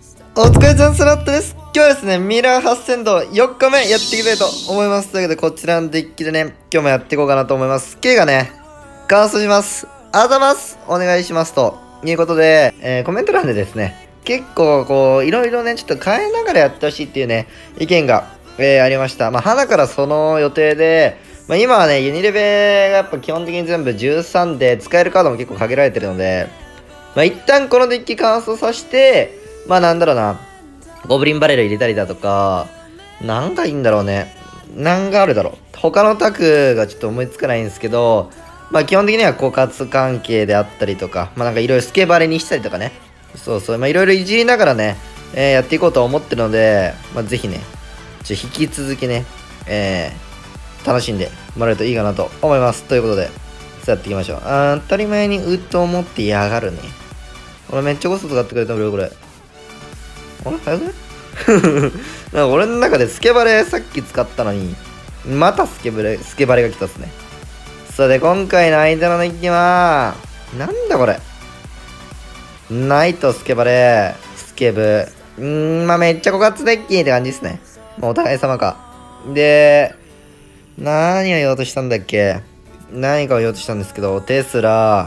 お疲れちゃんスラットです。今日はですね、ミラー8000度4日目やっていきたいと思います。というわけで、こちらのデッキでね、今日もやっていこうかなと思います。K がね、乾燥します。あざます。お願いします。ということで、コメント欄でですね、結構こう、いろいろね、ちょっと変えながらやってほしいっていうね、意見が、ありました。まあ、花からその予定で、まあ、今はね、ユニレベがやっぱ基本的に全部13で、使えるカードも結構限られてるので、まあ、一旦このデッキ乾燥させて、まあなんだろうな、ゴブリンバレル入れたりだとか、なんがいいんだろうね。なんがあるだろう。他のタクがちょっと思いつかないんですけど、まあ基本的には枯渇関係であったりとか、まあなんかいろいろスケバレにしたりとかね。そうそう、まあいろいろいじりながらね、やっていこうと思ってるので、まあぜひね、引き続きね、楽しんでもらえるといいかなと思います。ということで、さあやっていきましょう。当たり前にうっと思ってやがるね。俺めっちゃコスト使ってくれたよ、これ。あれ早くねなんか俺の中でスケバレさっき使ったのに、またスケバレが来たっすね。さて、今回の相手のデッキは、なんだこれ。ナイト、スケバレ、スケブ。まあめっちゃ枯渇デッキって感じですね。まあお互い様か。で、何を言おうとしたんだっけ。何かを言おうとしたんですけど、テスラ、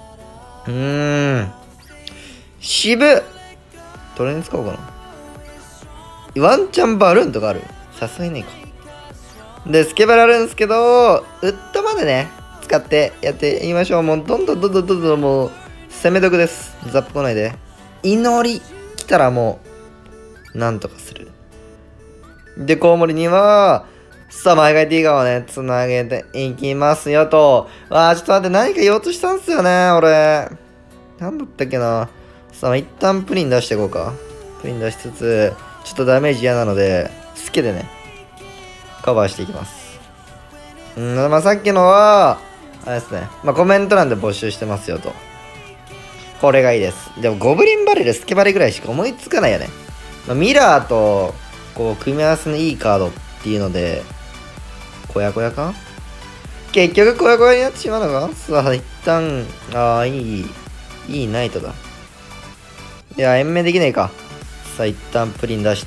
渋。どれに使おうかな。ワンチャンバルーンとかある？さすがにねえか。で、スケバルあるんですけど、ウッドまでね、使ってやっていきましょう。もうどんどんもう、攻め得です。ザップ来ないで。祈り来たらもう、なんとかする。で、コウモリには、さあ、前がいティガーをね、つなげていきますよと。ちょっと待って、何か言おうとしたんすよね、俺。なんだったっけな。さあ、一旦プリン出していこうか。プリン出しつつ、ちょっとダメージ嫌なので、スケでね、カバーしていきます。まあさっきのは、あれですね。まあコメント欄で募集してますよと。これがいいです。でもゴブリンバレル、スケバレぐらいしか思いつかないよね。まあ、ミラーと、こう、組み合わせのいいカードっていうので、こやこやか結局こやこやになってしまうのか。さあ、一旦、いいナイトだ。いや、延命できないか。さあ、一旦プリン出して。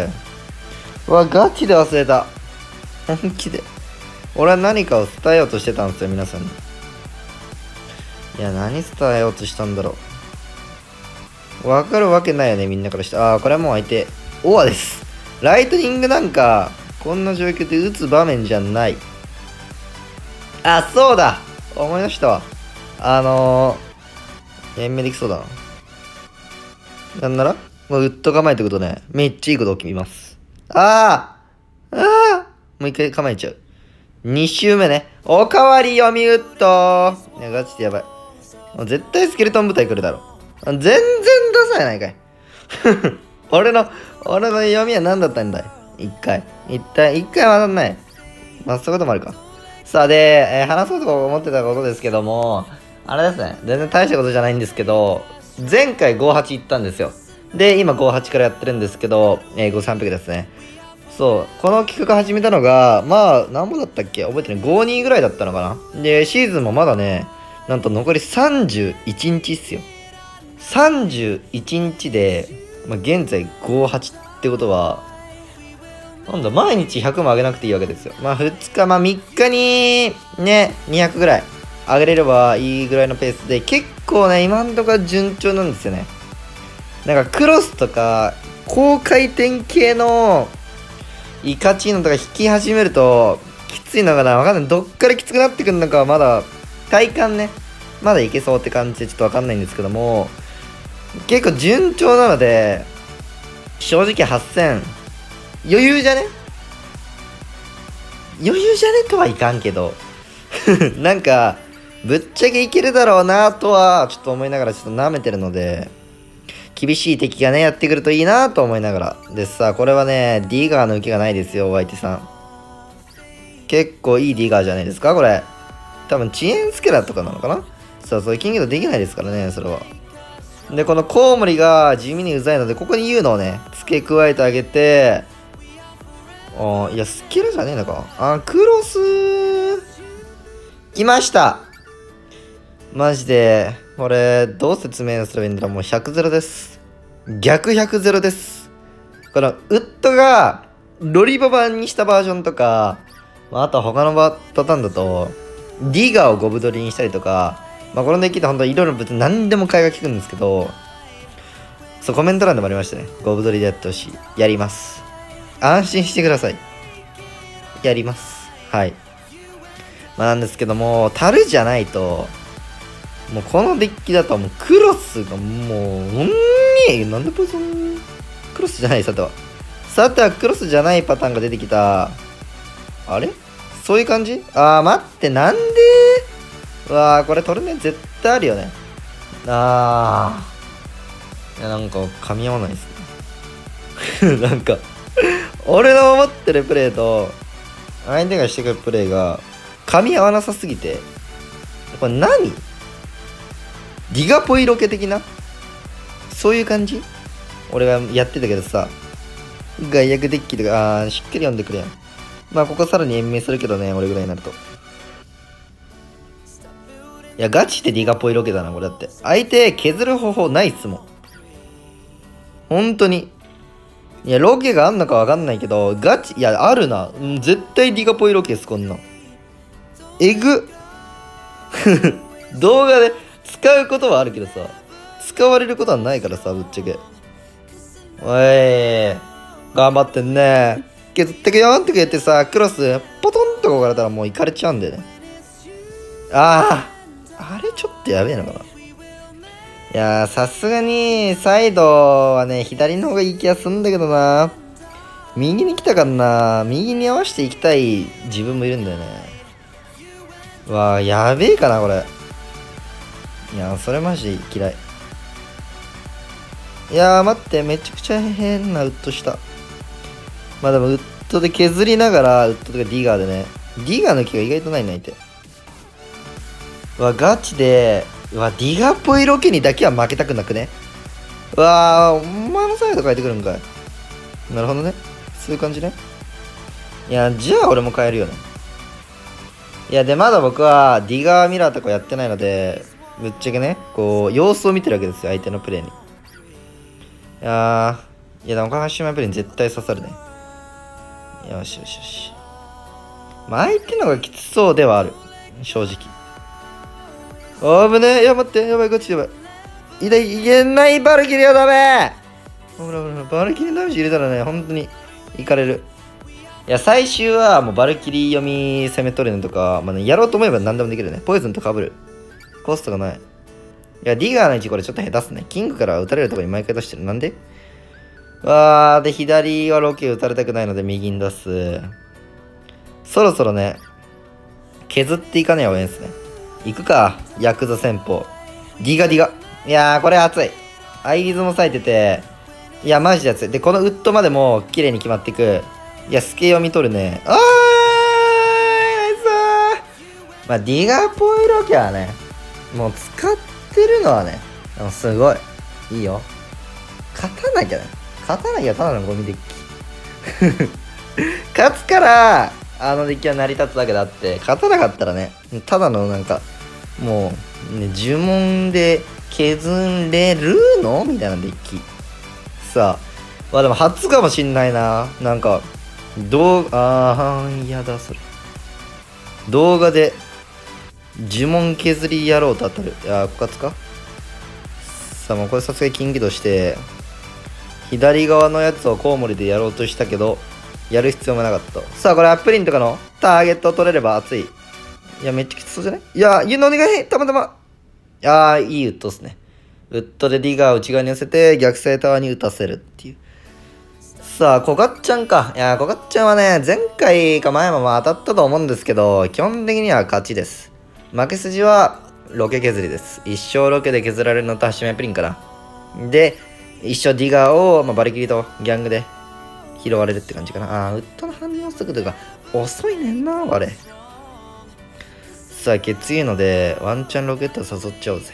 ガチで忘れた。本気で。俺は何かを伝えようとしてたんですよ、皆さんに。いや、何伝えようとしたんだろう。わかるわけないよね、みんなからして。これはもう相手。オアです。ライトニングなんか、こんな状況で打つ場面じゃない。そうだ思い出したわ。延命できそうだな。なんならもうウッド構えてくとね、めっちゃいいこと起きます。もう一回構えちゃう。2周目ね。おかわり読みウッド。いや、ガチでやばい。もう絶対スケルトン部隊来るだろ。全然出さないかい。俺の読みは何だったんだい。一回は当たんない。まあ、そういうこともあるか。さあ、で、話そうと思ってたことですけども、あれですね。全然大したことじゃないんですけど、前回58行ったんですよ。で、今58からやってるんですけど、5300ですね。そう、この企画始めたのが、まあ、何本だったっけ覚えてない。52ぐらいだったのかな。で、シーズンもまだね、なんと残り31日っすよ。31日で、まあ、現在58ってことは、なんだ、毎日100も上げなくていいわけですよ。まあ、2日、まあ、3日に、ね、200ぐらい上げれればいいぐらいのペースで、結構ね、今んところ順調なんですよね。なんか、クロスとか、高回転系の、イカチーノとか引き始めると、きついのかなわかんない。どっからきつくなってくるのかはまだ、体感ね、まだいけそうって感じでちょっとわかんないんですけども、結構順調なので、正直8000、余裕じゃねとはいかんけど、なんか、ぶっちゃけいけるだろうなとは、ちょっと思いながらちょっと舐めてるので、厳しい敵がね、やってくるといいなと思いながら。でさ、これはね、ディガーの受けがないですよ、お相手さん。結構いいディガーじゃないですか、これ。多分、遅延スケラとかなのかな。そう、キングドできないですからね、それは。で、このコウモリが地味にうざいので、ここに言うのをね、付け加えてあげて、いや、スケラじゃねえのか。クロス来ました。マジで、これ、どう説明すればいいんだろう。もう100ゼロです。 逆100ゼロです。このウッドがロリババにしたバージョンとか、あとは他のパターンだと、ディガーをゴブ取りにしたりとか、このデッキって本当にいろいろ別に何でも買いが利くんですけど、そう、コメント欄でもありましたね。ゴブ取りでやってほしい。やります。安心してください。やります。はい。なんですけども、樽じゃないと、もうこのデッキだともうクロスがもう、なんでポイズンクロスじゃないさては。さてはクロスじゃないパターンが出てきた。あれそういう感じ待って、なんでこれ取るね。絶対あるよね。いや、なんか噛み合わないですね。なんか、俺の思ってるプレーと、相手がしてくるプレーが、噛み合わなさすぎて、これ何ディガポイロケ的なそういう感じ俺がやってたけどさ、外役デッキとか、しっかり読んでくれやん。ここさらに延命するけどね、俺ぐらいになると。いや、ガチでディガポイロケだな、これだって。相手削る方法ないっすもん。本当に。いや、ロケがあんのかわかんないけど、ガチ、いや、あるな。絶対ディガポイロケです、こんなん。えぐ動画で使うことはあるけどさ、使われることはないからさ、ぶっちゃけ。おい、頑張ってんね。削ってくよーって言ってさ、クロス、ポトンとこかられたらもういかれちゃうんだよね。あれちょっとやべえのかな。いやー、さすがに、サイドはね、左の方がいい気がするんだけどな。右に来たからな。右に合わせていきたい自分もいるんだよね。やべえかな、これ。いや、それマジ嫌い。いやー、待って、めちゃくちゃ変なウッドした。でも、ウッドで削りながら、ウッドとかディガーでね。ディガーの気が意外とないな、相手。ガチで、ディガポイロケにだけは負けたくなくね。お前のサイド変えてくるんかい。なるほどね。そういう感じね。いや、じゃあ俺も変えるよね。いや、で、まだ僕はディガーミラーとかやってないので、ぶっちゃけね、こう、様子を見てるわけですよ、相手のプレイに。いや、でも岡島プレイに絶対刺さるね。よしよしよし。相手の方がきつそうではある。正直。危ねえ。いや、待って。やばい、こっちやばい。いけないバルキリーはダメ。ほら、バルキリーダメージ入れたらね、本当に、いかれる。いや、最終はもうバルキリー読み攻め取るのとか、やろうと思えば何でもできるね。ポイズンと被る。コストがない。いや、ディガーの位置これちょっと下手っすね。キングから撃たれるとこに毎回出してる。なんでで、左はロケ撃たれたくないので右に出す。そろそろね、削っていかねえ方がいいんすね。行くか。ヤクザ戦法。ディガ。いやー、これ熱い。アイリズも咲いてて、いや、マジで熱い。で、このウッドまでも綺麗に決まっていく。いや、スケ読み取るね。ナイスディガポイロケはね、もう使ってるのはね、すごい。いいよ。勝たなきゃね。勝たなきゃただのゴミデッキ。勝つから、あのデッキは成り立つだけだって、勝たなかったらね、ただのなんか、もう、ね、呪文で削れるのみたいなデッキ。さあ、でも初かもしんないな。なんか、嫌だ、それ。動画で、呪文削りやろうと当たる。いや、枯渇かさあ、もうこれさすがに金起動して、左側のやつをコウモリでやろうとしたけど、やる必要もなかった。さあ、これアップリンとかのターゲットを取れれば熱い。いや、めっちゃきつそうじゃない？いや、言うのお願いたまたま。いいウッドっすね。ウッドでディガーを内側に寄せて、逆サイタワーに打たせるっていう。さあ、コガッちゃんか。いや、コガッちゃんはね、前回か前も当たったと思うんですけど、基本的には勝ちです。負け筋は、ロケ削りです。一生ロケで削られるのと、ハシメプリンかな。で、一生ディガーを、バルキリとギャングで拾われるって感じかな。ウッドの反応速度が遅いねんな、あれ。さあ、きついので、ワンチャンロケット誘っちゃおうぜ。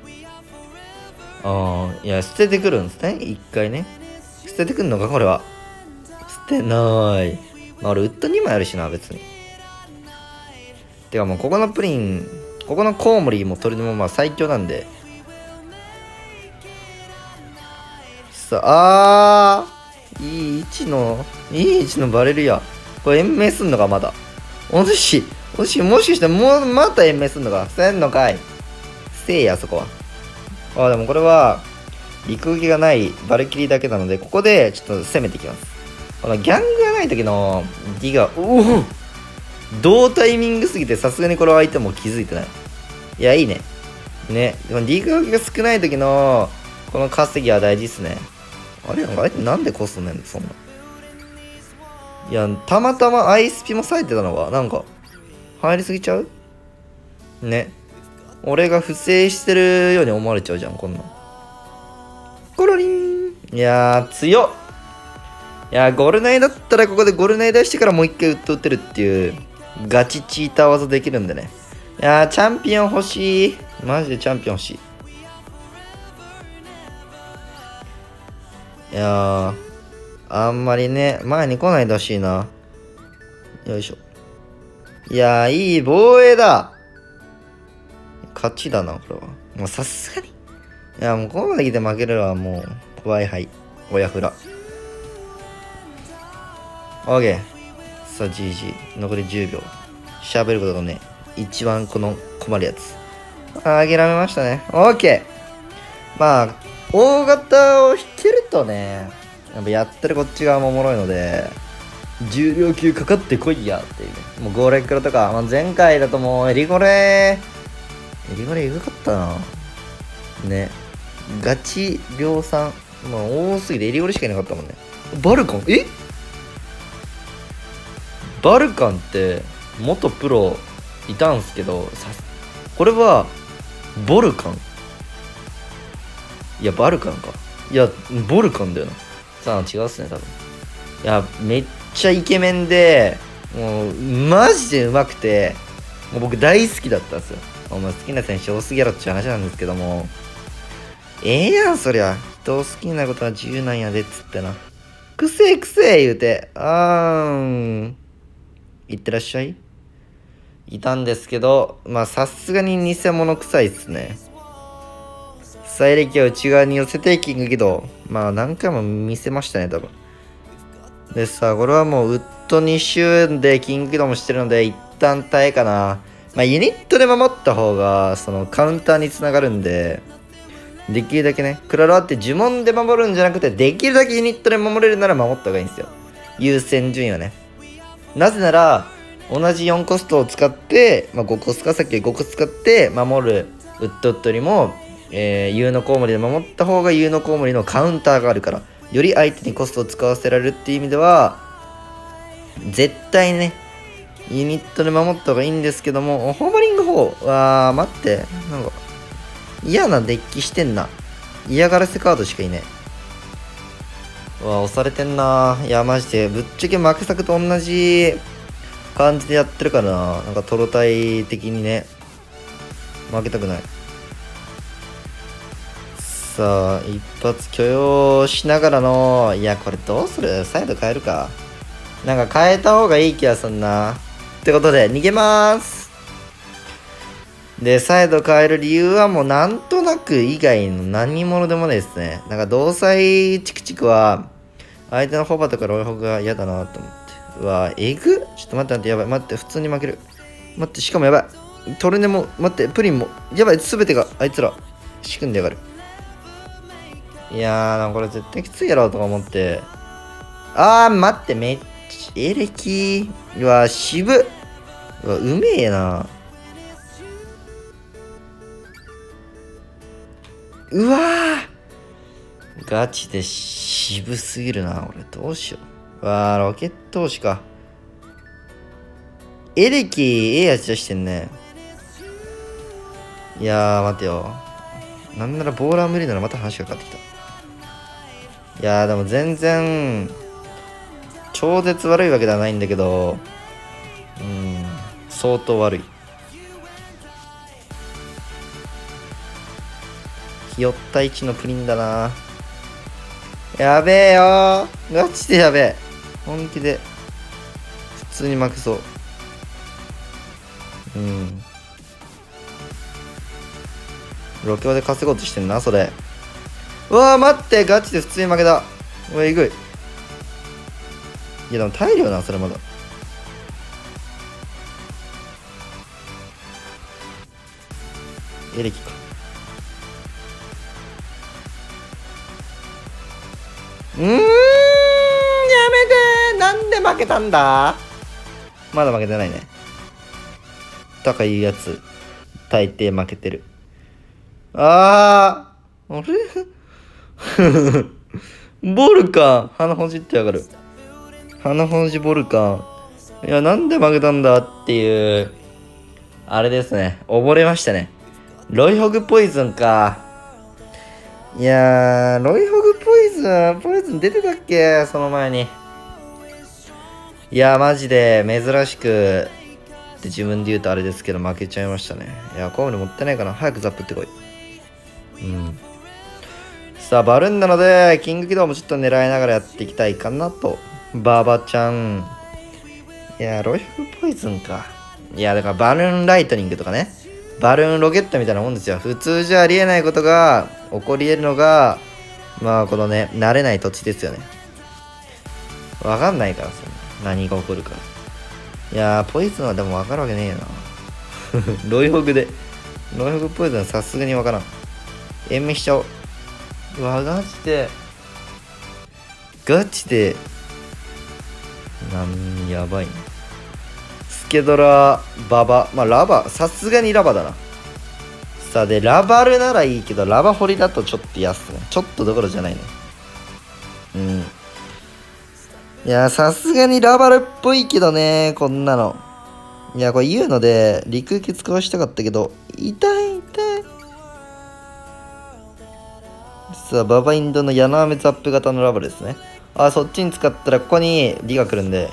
いや、捨ててくるんですね、一回ね。捨ててくんのか、これは。捨てなーい。俺、ウッド2枚あるしな、別に。てかもう、ここのプリン、ここのコウモリも鳥でも最強なんで。 さいい位置のバレルや。これ延命すんのか、まだ。もしかしてまた延命すんのか。せんのかい。せいや、そこは。でもこれは、陸受けがないバルキリーだけなので、ここでちょっと攻めていきます。このギャングがない時の D が、同タイミングすぎて、さすがにこれは相手も気づいてない。いや、いいね。ね。でも D 受けが少ない時の、この稼ぎは大事っすね。あれ相手なんでコストねんのそんな。いや、たまたまアイスピも冴えてたのは、なんか、入りすぎちゃうね。俺が不正してるように思われちゃうじゃん、こんなん。コロリン。いやー、強っ。いやー、ゴルナイだったらここでゴルナイ出してからもう一回ウッド打ってるっていう、ガチチーター技できるんでね。いやー、チャンピオン欲しい。マジでチャンピオン欲しい。いやー、あんまりね、前に来ないでほしいな。よいしょ。いやー、いい防衛だ。勝ちだな、これは。もうさすがに。いや、もうここまで来て負けるのはもう、怖いはい。親フラ。オーケー。さあ、GG。残り10秒。喋ることがね、一番この困るやつ。諦めましたね。オーケー。まあ、大型を引けるとね、やっぱやってるこっち側もおもろいので、重量級かかってこいやっていうね。もうゴーレックロとか、前回だともうエリゴレエグかったな。ね。ガチ量産。多すぎてエリゴレしかいなかったもんね。バルカンバルカンって元プロいたんすけど、これはボルカン。いや、バルカンか。いや、ボルカンだよな。さあ、違うっすね、多分。いや、めっちゃイケメンで、もう、マジで上手くて、もう僕大好きだったんですよ。お前好きな選手多すぎやろって話なんですけども、やん、そりゃ。人を好きになることは自由なんやで、っつってな。くせ言うて、いってらっしゃい。いたんですけど、さすがに偽物臭いっすね。再歴を内側に寄せてキング起動。何回も見せましたね、多分。でさ、これはもうウッド2周でキング起動もしてるので、一旦耐えかな。ユニットで守った方が、そのカウンターにつながるんで、できるだけね、クラロワって呪文で守るんじゃなくて、できるだけユニットで守れるなら守った方がいいんですよ。優先順位はね。なぜなら、同じ4コストを使って、5コストか、さっき5コスト使って守るウッドよりも、ユのコウモリで守った方がユのコウモリのカウンターがあるから、より相手にコストを使わせられるっていう意味では、絶対ね、ユニットで守った方がいいんですけども、ホーバリング4は、待って、なんか、嫌なデッキしてんな。嫌がらせカードしかいねえ。押されてんな。いや、マジで、ぶっちゃけ負け作と同じ感じでやってるからな。なんかトロタイ的にね、負けたくない。さあ、一発許容しながらの、いや、これどうする？サイド変えるか。なんか変えた方がいい気がすんな。ってことで、逃げまーす。で、サイド変える理由はもうなんとなく以外の何者でもないですね。なんか同妻チクチクは、相手のホバとかロイホグが嫌だなと思って。うわ、ちょっと待って、やばい。待って、普通に負ける。待って、しかもやばい。トルネも、待って、プリンも、やばい、すべてがあいつら、仕組んでやがる。いやー、なんかこれ絶対きついやろとか思って。待って、めっちゃ、エレキ。うわ、渋っ。うわ、うめえな。うわーガチで渋すぎるな。俺どうしよう。ロケット押しか。エレキ、やつ出してんね。いやー、待てよ。なんならボーラー無理ならまた話が変わってきた。いやー、でも全然、超絶悪いわけではないんだけど、相当悪い。ひよった位置のプリンだな。やべえよー。ガチでやべえ。本気で。普通に負けそう。ロケオで稼ごうとしてんな、それ。 うわー待って、ガチで普通に負けた。うわ、えぐい。いやでも耐えるよな、それまだ。エレキか。やめてー。なんで負けたんだ。まだ負けてないね。高いやつ、大抵負けてる。あれボルカン、鼻ほじってやがる。鼻ほじボルカン。いや、なんで負けたんだっていう、あれですね。溺れましたね。ロイホグポイズンか。いやー、ロイホグポイズン出てたっけ、その前に。いやー、マジで珍しくって自分で言うとあれですけど負けちゃいましたね。いや、コウモリ持ってないかな。早くザップってこい。さあ、バルーンなので、キング起動もちょっと狙いながらやっていきたいかなと。ババちゃん。いや、ロイフポイズンか。いや、だからバルーンライトニングとかね。バルーンロケットみたいなもんですよ。普通じゃありえないことが起こり得るのが、まあ、このね、慣れない土地ですよね。わかんないからさ、何が起こるか。いやー、ポイズンはでもわかるわけねえよな。ロイホグで。ロイホグポイズンさすがにわからん。延命しちゃおう。うわ、ガチで。やばいね。スケドラ、ババ。まあ、ラバ。さすがにラバだな。さあ、で、ラバルならいいけど、ラバホリだとちょっと安ね。ちょっとどころじゃないね。いや、さすがにラバルっぽいけどね、こんなの。いや、これ言うので、陸受け使わしたかったけど、痛い。さあ、ババインドの柳雨ザップ型のラバルですね。あ、そっちに使ったらここにリが来るんで。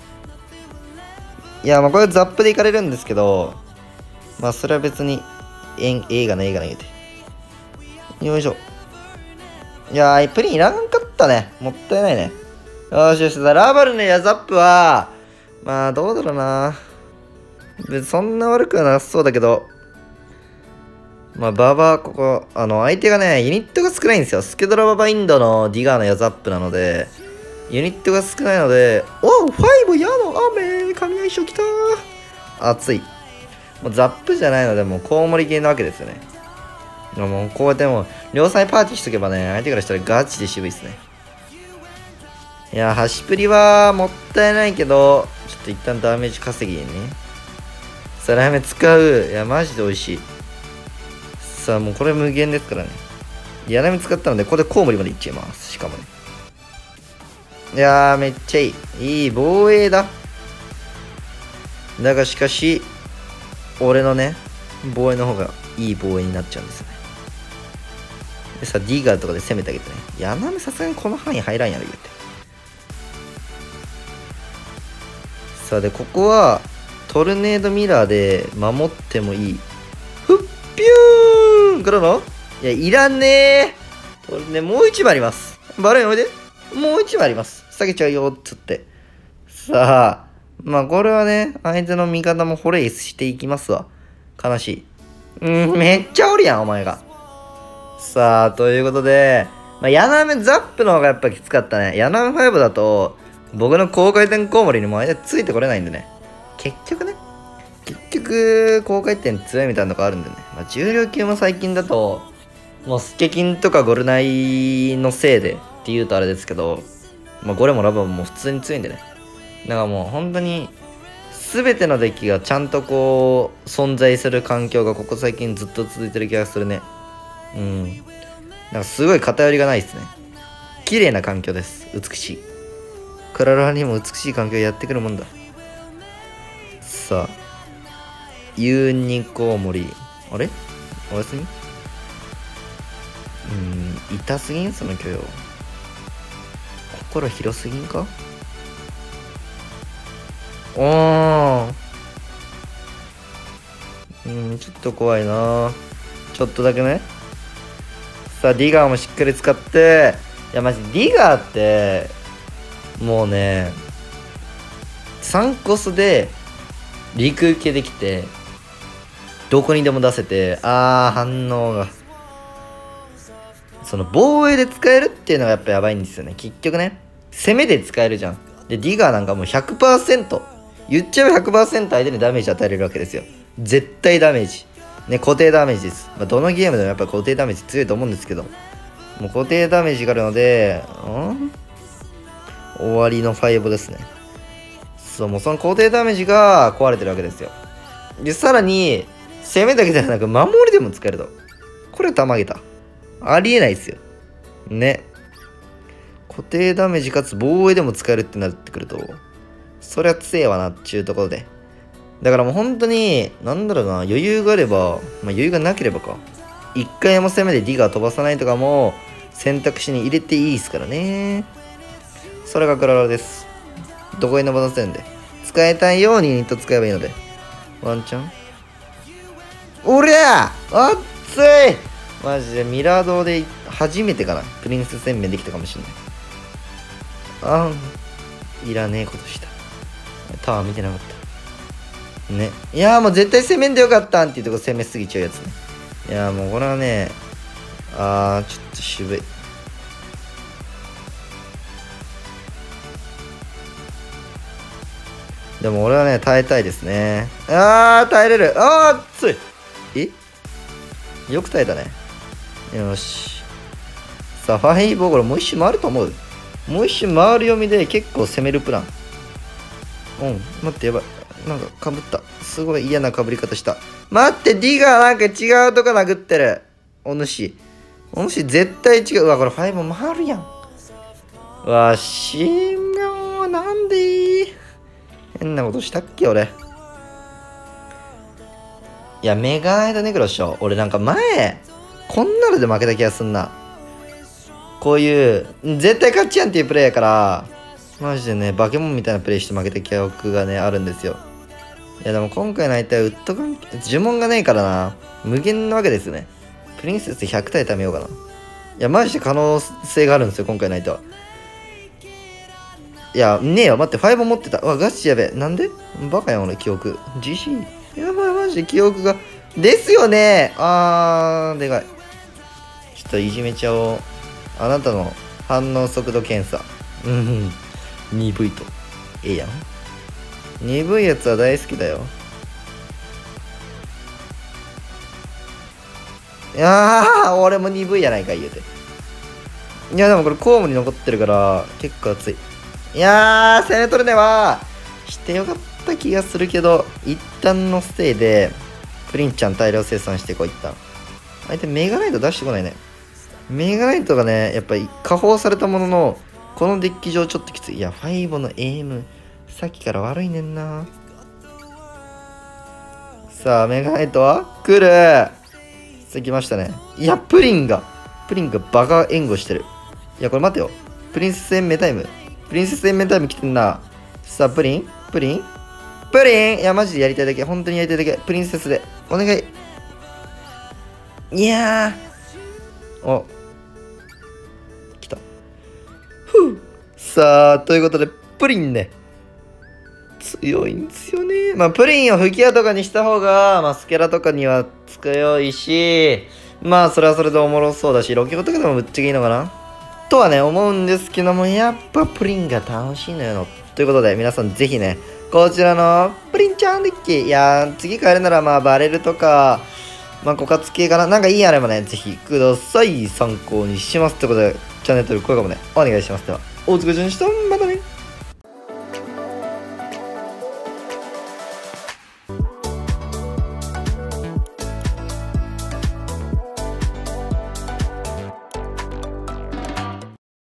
いや、まあこれザップでいかれるんですけど、まあそれは別に、映画ね言うて。よいしょ。いやー、プリンいらんかったね。もったいないね。よし。ラバルのヤザップは、まあどうだろうな。別にそんな悪くはなさそうだけど、まあ、ここ、相手がね、ユニットが少ないんですよ。スケドラババインドのディガーのヤザップなので、ユニットが少ないので、おう、5矢の雨、神相性きたー。熱い。もうザップじゃないので、もうコウモリ系なわけですよね。もうこうやってもう、両サイパーティーしとけばね、相手からしたらガチで渋いですね。いや、ハシプリはもったいないけど、ちょっと一旦ダメージ稼ぎにね。サラメ使う。いや、マジで美味しい。さあ、もうこれ無限ですからね。柳使ったので、ここでコウモリまでいっちゃいます。しかもね。いやー、めっちゃいい。いい防衛だ。だがしかし、俺のね、防衛の方がいい防衛になっちゃうんですよね。でさ、ディガーとかで攻めてあげてね。柳さすがにこの範囲入らんやろ、言うて。さあ、で、ここは、トルネードミラーで守ってもいい。ふっぴゅーんからのいや、いらんねー。これね、もう一枚あります。バルーンおいで。もう一枚あります。下げちゃうよ、つって。さあ、まあこれはね、相手の味方もホレイスしていきますわ。悲しい。めっちゃおるやん、お前が。さあ、ということで、まあ、ヤナメザップの方がやっぱきつかったね。ヤナメ5だと、僕の高回転コウモリにも相手ついてこれないんでね。結局、高回転強いみたいなのがあるんでね。まあ、重量級も最近だと、もうスケキンとかゴルナイのせいでって言うとあれですけど、まあ、ゴレもラバも普通に強いんでね。だからもう本当に、全てのデッキがちゃんとこう、存在する環境がここ最近ずっと続いてる気がするね。なんかすごい偏りがないですね。綺麗な環境です。美しい。クララにも美しい環境やってくるもんだ。さあ、ユーニコウモリ。あれおやすみ。痛すぎんその許容。心広すぎんか。ちょっと怖いな。ちょっとだけね。さあ、ディガーもしっかり使って。いや、マジディガーって、もうね、3コスで、陸受けできて、どこにでも出せて、反応が。 その防衛で使えるっていうのがやっぱやばいんですよね。結局ね。攻めで使えるじゃん。で、ディガーなんかもう 100%。言っちゃえば 100% 相手にダメージ与えれるわけですよ。絶対ダメージ。ね、固定ダメージです。まあ、どのゲームでもやっぱ固定ダメージ強いと思うんですけど。もう固定ダメージがあるので、終わりの5ですね。そう、もうその固定ダメージが壊れてるわけですよ。で、さらに、攻めだけではなく守りでも使えると。これたまげた。ありえないですよ。ね。固定ダメージかつ防衛でも使えるってなってくると、そりゃ強えわなっちゅうところで。だからもう本当に、なんだろうな、余裕があれば、まあ余裕がなければか。一回も攻めでディガー飛ばさないとかも選択肢に入れていいですからね。それがクララです。どこに登らせるんで。使いたいようにユニット使えばいいので。ワンチャンおりゃあっついマジでミラー堂で初めてかな。プリンセス宣言できたかもしんない。いらねえことした。タワー見てなかった。ね。いやーもう絶対攻めんでよかったんっていうとこ攻めすぎちゃうやつね。いやーもうこれはね、ちょっと渋い。でも俺はね、耐えたいですね。耐えれる。熱い。よく耐えたね。よし。さあ、ファイボーこれもう一周回ると思う。もう一周回る読みで結構攻めるプラン。待って、やばい。なんかかぶった。すごい嫌なかぶり方した。待って、ディガーなんか違うとこ殴ってる。お主。お主絶対違う。うわ、これファイボー回るやん。わしもなんで変なことしたっけ俺。いや、メガネとネクロっしょ。俺なんか前、こんなので負けた気がすんな。こういう、絶対勝ちやんっていうプレイやから、マジでね、バケモンみたいなプレイして負けた記憶がね、あるんですよ。いや、でも今回の相手はウッド関係、呪文がねえからな。無限なわけですよね。プリンセス100体貯めようかな。いや、マジで可能性があるんですよ、今回の相手は。いや、ねえよ。待って、5持ってた。うわ、ガチやべえ。なんでバカやん、俺、記憶。GC。やばい、マジで記憶が。ですよねでかい。ちょっといじめちゃおう。あなたの反応速度検査。鈍いと。ええやん。鈍いやつは大好きだよ。俺も鈍いやないか、言うて。いや、でもこれ、コームに残ってるから、結構熱い。攻め取るねは、してよかった気がするけど、一旦のステイで、プリンちゃん大量生産してこう、一旦。相手メガナイト出してこないね。メガナイトがね、やっぱり加工されたものの、このデッキ上ちょっときつい。いや、ファイボのエイム、さっきから悪いねんな。さあ、メガナイトは来る。さあ、来ましたね。いや、プリンがバカ援護してる。いや、これ待てよ。プリンセスエンメタイム。プリンセスエンメタイム来てんな。さあ、プリンいや、マジでやりたいだけ。本当にやりたいだけ。プリンセスで。お願い。いやー。来た。さあ、ということで、プリンね。強いんですよね。まあ、プリンを吹き矢とかにした方が、まあ、スケラとかには強いし、まあ、それはそれでおもろそうだし、ロケコとかでもぶっちゃけいいのかなとはね、思うんですけども、やっぱプリンが楽しいのよ。ということで、皆さんぜひね、こちらのプリンちゃんデッキ、いやー、次変えるならまあ、バレルとか、まあ、枯渇系かな。なんかいいあればね、ぜひください。参考にします。ということで、チャンネル登録、高評価もね、お願いします。では、お疲れ様でした。また